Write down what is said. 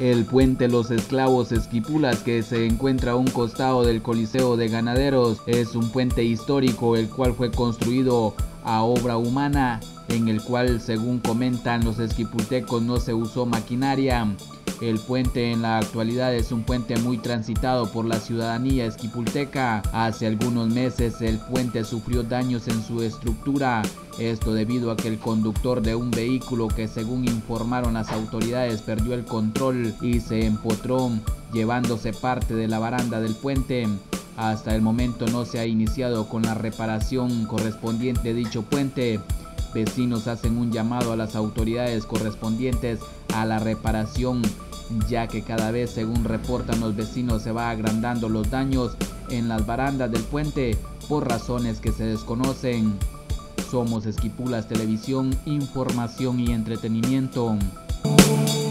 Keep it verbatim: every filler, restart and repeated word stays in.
El puente Los Esclavos Esquipulas, que se encuentra a un costado del Coliseo de Ganaderos, es un puente histórico el cual fue construido a obra humana, en el cual, según comentan los esquipultecos, no se usó maquinaria. El puente en la actualidad es un puente muy transitado por la ciudadanía esquipulteca. Hace algunos meses el puente sufrió daños en su estructura, esto debido a que el conductor de un vehículo que, según informaron las autoridades, perdió el control y se empotró, llevándose parte de la baranda del puente. Hasta el momento no se ha iniciado con la reparación correspondiente de dicho puente. Vecinos hacen un llamado a las autoridades correspondientes a la reparación, ya que cada vez, según reportan los vecinos, se va agrandando los daños en las barandas del puente por razones que se desconocen. Somos Esquipulas Televisión, información y entretenimiento.